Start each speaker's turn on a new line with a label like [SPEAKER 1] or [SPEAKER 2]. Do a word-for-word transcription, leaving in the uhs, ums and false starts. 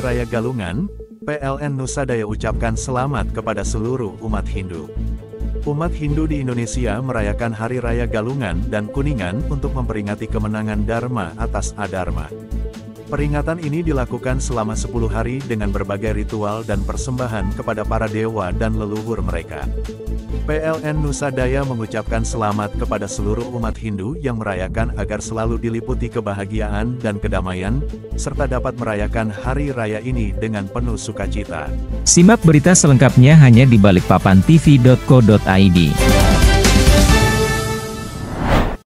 [SPEAKER 1] Raya Gabungan, P L N Nusa Daya ucapkan selamat kepada seluruh umat Hindu. Umat Hindu di Indonesia merayakan Hari Raya Gabungan dan Kuningan untuk memperingati kemenangan Dharma atas Adharma. Peringatan ini dilakukan selama sepuluh hari dengan berbagai ritual dan persembahan kepada para dewa dan leluhur mereka. P L N Nusa Daya mengucapkan selamat kepada seluruh umat Hindu yang merayakan agar selalu diliputi kebahagiaan dan kedamaian, serta dapat merayakan Hari Raya ini dengan penuh sukacita.
[SPEAKER 2] Simak berita selengkapnya hanya di balikpapan t v titik co titik i d.